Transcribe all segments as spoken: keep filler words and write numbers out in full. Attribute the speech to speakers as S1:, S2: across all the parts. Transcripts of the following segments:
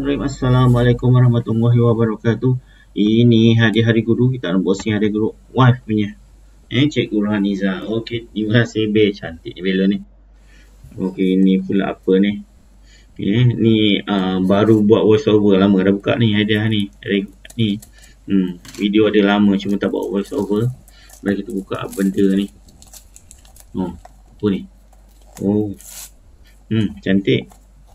S1: Bismillahirrahmanirrahim. Assalamualaikum warahmatullahi wabarakatuh. Ini hadiah hari guru. Kita unboxing hadiah guru wife punya. Eh, Cikgu Rohaniza. Okey, terima kasih. Be cantik bela ni. Okey, ni pula apa ni? Okay, ni uh, baru buat voice over. Lama dah buka ni hadiah ni. Ni. Hmm, video ada lama cuma tak buat voice over. Mari kita buka benda ni. Oh, apa ni? Oh. Hmm, cantik.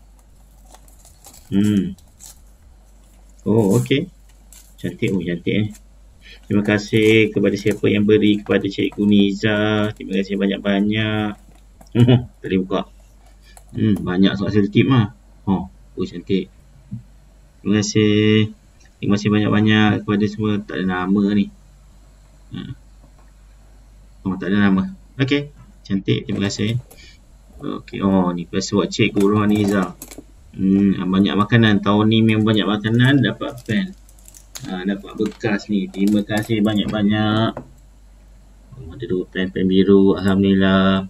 S1: Hmm. Oh, okey. Cantik. Oh, cantik eh. Terima kasih kepada siapa yang beri kepada Cikgu Niza. Terima kasih banyak-banyak. Hmm, tadi buka. Hmm, banyak soal selitip mah. Oh, oh, cantik. Terima kasih. Terima kasih banyak-banyak kepada semua. Tak ada nama ni. Hmm. Oh, tak ada nama. Okey. Cantik. Terima kasih. Okey. Oh, ni password Cikgu Rohaniza. Hmm, banyak makanan. Tahun ni memang banyak makanan. Dapat pen. Ha, dapat bekas ni. Terima kasih banyak-banyak. Oh, ada dua pen. Pen biru. Alhamdulillah.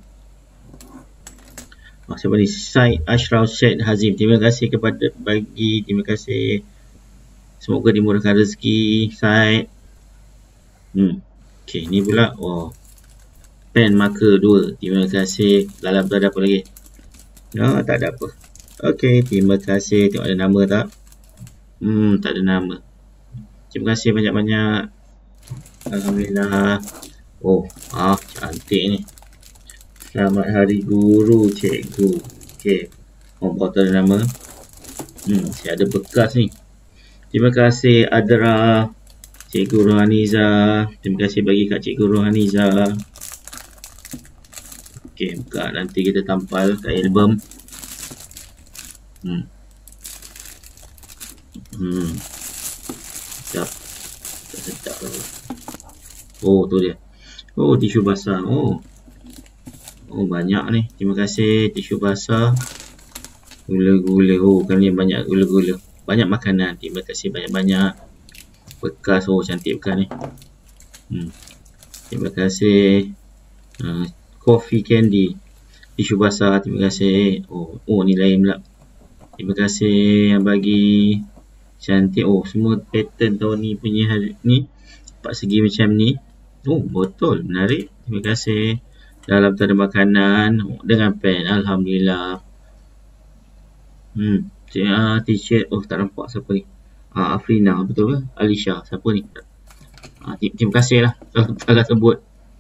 S1: Oh, siapa ni? Syed Ashraf Syed Hazim. Terima kasih kepada bagi. Terima kasih. Semoga dimurahkan rezeki. Syed. Hmm. Okey, ni pula. Oh. Pen marker dua. Terima kasih. Dalam tu ada apa lagi? Oh, tak ada apa. Okey, terima kasih. Tengok ada nama tak? Hmm, tak ada nama. Terima kasih banyak-banyak. Alhamdulillah. Oh, ah, cantik ni. Selamat Hari Guru, Cikgu. Okey. Oh, baru tak ada nama. Hmm, saya ada bekas ni. Terima kasih Adra, Cikgu Rohaniza. Terima kasih bagi kat Cikgu Rohaniza. Okey, buka. Nanti kita tampal kat album. Hmm. Hmm. Sedap. Sedap lah. Oh, tu dia. Oh, tisu basah. Oh. Oh, banyak ni. Terima kasih tisu basah. Gula-gula. Oh, kan ni banyak gula-gula. Banyak makanan. Terima kasih banyak-banyak. Bekas. Oh, cantik bekas ni. Hmm. Terima kasih. Uh, coffee candy. Tisu basah. Terima kasih. Oh, oh ni lain pula. Terima kasih yang bagi. Cantik. Oh, semua pattern tahun ni punya hari ni. Empat segi macam ni. Oh, betul. Menarik. Terima kasih. Dalam tu ada makanan. Dengan pen. Alhamdulillah. Hmm. T-shirt. Oh, tak nampak siapa ni. Ah, Afrina. Betul ke? Alisha. Siapa ni? Ah, terima kasih lah. Agak sebut.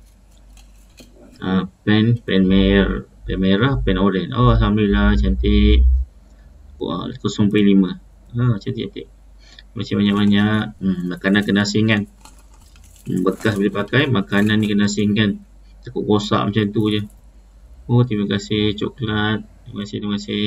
S1: Ah, pen. Pen merah. Pen merah. Pen orange. Oh, Alhamdulillah. Cantik. Wah, kosong perpuluhan lima. Ha, cantik-cantik. Terima kasih banyak-banyak. Hmm, makanan kena asingkan. Hmm, bekas boleh pakai. Makanan ni kena asingkan. Takut rosak macam tu je. Oh, terima kasih. Coklat. Terima kasih, terima kasih.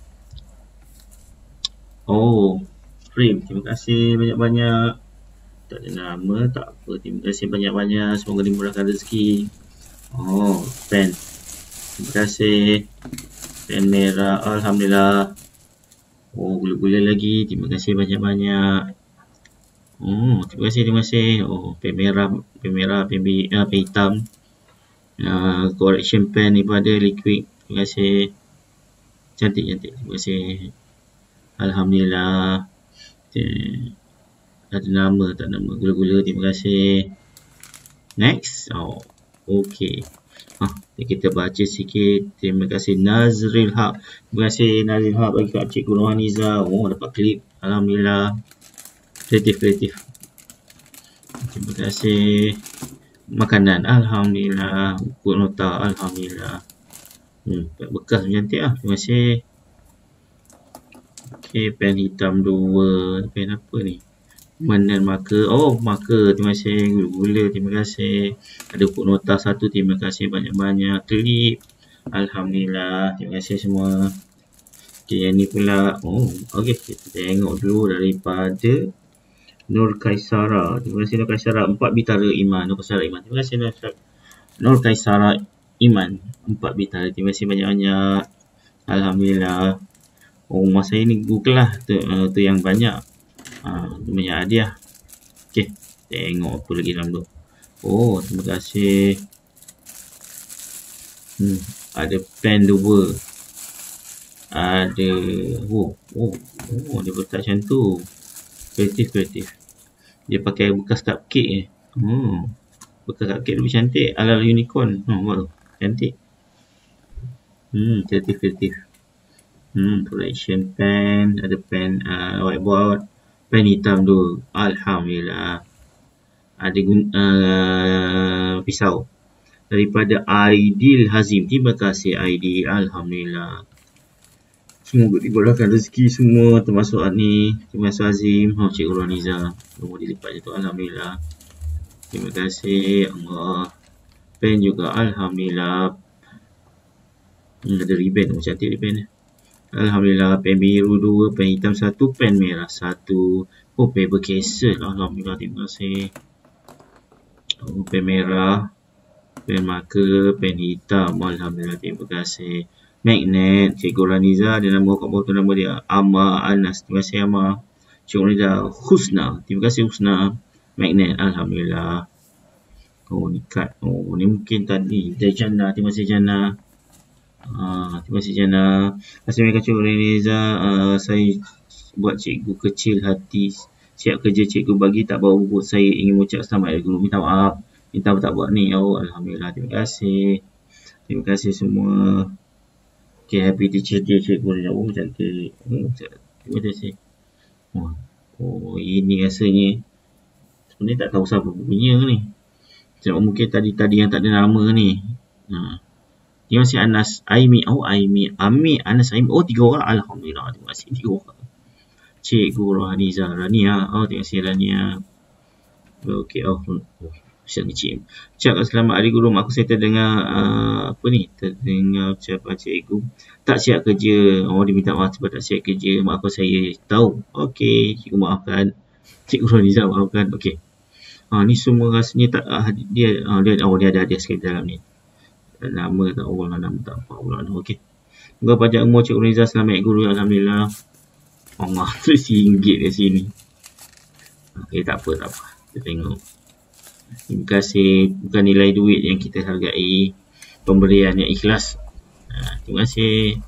S1: Oh, frame. Terima kasih banyak-banyak. Tak ada nama, tak apa. Terima kasih banyak-banyak. Semoga dimurahkan rezeki. Oh, pen. Terima kasih. Pen merah. Alhamdulillah. Oh, gula-gula lagi. Terima kasih banyak-banyak. Oh, terima kasih, terima kasih. Oh, pen merah, pen merah, pen, uh, pen hitam. Uh, correction pen daripada liquid. Terima kasih. Cantik-cantik. Terima kasih. Alhamdulillah. Okay. Ada nama, tak nama. Gula-gula. Terima kasih. Next. Oh, okay. Ah, kita baca sikit. Terima kasih Nazril Haq. Terima kasih Nazril Haq bagi kat Cikgu Rohaniza. Oh, dapat klip. Alhamdulillah. Kreatif-kreatif. Terima kasih. Makanan. Alhamdulillah. Buku nota. Alhamdulillah. Hmm, bekas cantik lah. Terima kasih. Okay, pen hitam dua. Pen apa ni? Mana marker? Oh, marker. Terima kasih. Gula-gula. Terima kasih. Ada buku nota satu. Terima kasih banyak-banyak. Klip. Alhamdulillah. Terima kasih semua. Okay, yang ni pula. Oh, okay. Kita tengok dulu daripada Nur Kaisara. Terima kasih Nur Kaisara. Empat Bitara Iman. Nur Kaisara Iman. Terima kasih Nur, Nur Kaisara Iman. Empat Bitara. Terima kasih banyak-banyak. Alhamdulillah. Oh, masa ini Google lah. Tu, uh, tu yang banyak. Ha, banyak hadiah. Okey, tengok apa lagi dalam tu. Oh, terima kasih. Hmm, ada pen dua. Ada, oh, oh, oh, dia letak macam tu. Kreatif, kreatif. Dia pakai bekas cupcake ni. Hmm. Bekas cupcake lebih cantik. Ala-ala unicorn. Hmm, buat tu. Cantik. Hmm, kreatif, kreatif. Hmm, collection pen. Ada pen uh, whiteboard. Pen hitam tu. Alhamdulillah. Ada uh, pisau. Daripada Aidil Hazim. Terima kasih Aidil. Alhamdulillah. Semoga dibolehkan rezeki semua, termasuk ni. Terima kasih Azim. Oh, Cikgu Raniza. Nombor dilipat je tu. Alhamdulillah. Terima kasih Allah. Pen juga. Alhamdulillah. Hmm, ada ribbon. Oh, cantik ribbon. Alhamdulillah. Pen biru dua. Pen hitam satu. Pen merah satu. Oh, paper cassette. Alhamdulillah. Terima kasih. Oh, pen merah. Pen marker. Pen hitam. Alhamdulillah. Terima kasih. Magnet, Cikgu Raniza, dia nama kat bawah tu nama dia Amma Anas. Terima kasih Amma. Cikgu Raniza Husna, terima kasih Husna. Magnet, Alhamdulillah. Oh, ni kad. Oh, ni mungkin tadi dari Jana. Terima kasih Jana. Ah, terima kasih Jana. Assalamualaikum Cikgu Raniza. Uh, saya buat cikgu kecil hati. Siap kerja cikgu bagi tak bawa buku. Saya ingin mengucap selamat dari guru. Minta maaf. Minta tak buat ni. Oh, Alhamdulillah. Terima kasih. Terima kasih semua. Okay, happy teacher day cikgu. Oh, cantik. Oh, terima kasih. Oh, oh, ini rasanya. Sebenarnya tak tahu siapa punya ni. Sebab mungkin tadi-tadi yang tak ada nama ni. Ha. Terima kasih Anas. Aimi. Oh, Aimi. Ami. Anas Aimi. Oh, tiga orang. Alhamdulillah. Terima kasih. Tiga orang. Cikgu Raniza. Rania. Oh, terima kasih Rania. Okay. Oh, oh. Siap kecil. Ucapkan selamat hari guru. Mak aku saya terdengar uh, apa ni? Terdengar ucapan cikgu. Tak siap kerja. Oh, dia minta maaf sebab tak siap kerja. Mak aku saya tahu. Okey. Cikgu maafkan. Cikgu Raniza maafkan. Okey. Ha, ni semua rasanya tak uh, dia, uh, dia oh dia ada hadiah sikit dalam ni. Nama tak Allah nama tak apa Allah. Okey. Semoga panjang umur Cikgu Raniza. Selamat guru. Alhamdulillah. Allah tulis ringgit kat sini. Okey, tak apa tak apa. Kita tengok. Terima kasih. Bukan nilai duit yang kita hargai, pemberian yang ikhlas. Ha, terima kasih.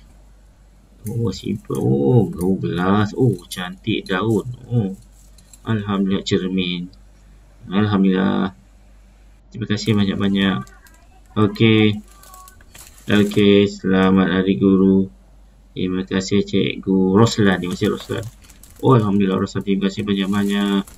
S1: Oh, simple. Oh, gelas. Oh, cantik daun. Oh, Alhamdulillah cermin. Alhamdulillah. Terima kasih banyak-banyak. Okey. Okey, selamat hari guru. Terima kasih Cikgu Roslan. Terima kasih Roslan. Oh, Alhamdulillah Roslan. Terima kasih banyak-banyak.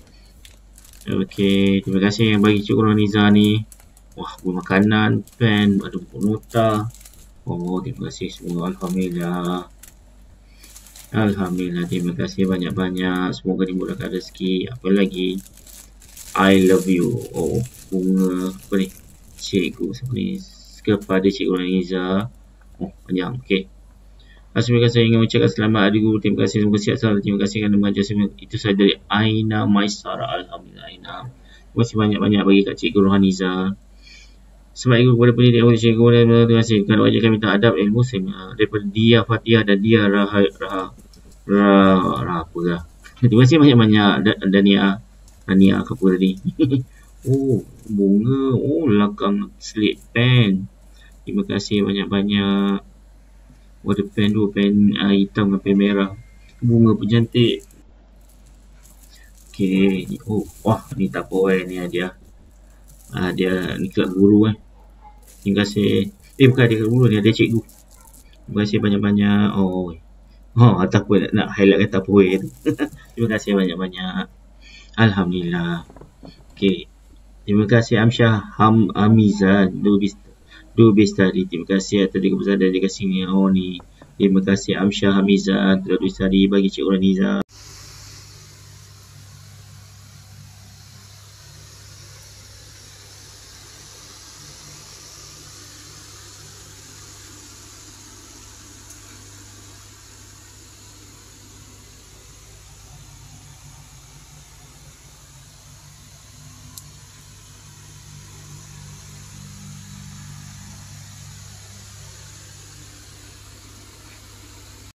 S1: Okey, terima kasih yang bagi Cikgu Raniza ni. Wah, buku makanan, pen, ada buku nota. Oh, terima kasih semua. Alhamdulillah. Alhamdulillah, terima kasih banyak-banyak. Semoga dimudahkan rezeki. Apa lagi? I love you. Oh, bunga. Apa ni? Cikgu. Siapa ni? Kepada Cikgu Raniza. Oh, panjang. Okey. Assalamualaikum, saya ingin mengucapkan selamat hari guru. Terima kasih, semoga sihat selalu. Terima kasih kerana mengajar saya. Itu sahaja dari Aina Maisara. Alhamdulillah Aina. Terima kasih banyak-banyak bagi kat Cikgu Raniza. Selamat hari guru kepada pendidik yang Cikgu. Terima kasih kerana wajarkan minta adab ilmu saya daripada Dia Fatihah dan Dia Raha Raha Raha Raha apa lah. Terima kasih banyak-banyak Dania Dania apa tadi. Oh, bunga. Oh, lakang slate pen. Terima kasih banyak-banyak. Oh, ada pen dua, pen uh, hitam dan pen merah. Bunga pun cantik. Okay. Oh, wah, ni tak apa eh. Ni hadiah. Ah, dia ni kelab guru eh. Terima kasih. Eh, bukan dia kelab guru. Ni ada cikgu. Terima kasih banyak-banyak. Oh, oh tak apa nak, nak highlight kata apa eh. Terima kasih banyak-banyak. Alhamdulillah. Okay. Terima kasih Amsyah Ham Amizan. Lubis Lubis tadi. Terima kasih atas kebesaran dan dedikasinya. Oh ni. Terima kasih Amsyah Hamizan. Lubis tadi bagi Cikgu Raniza.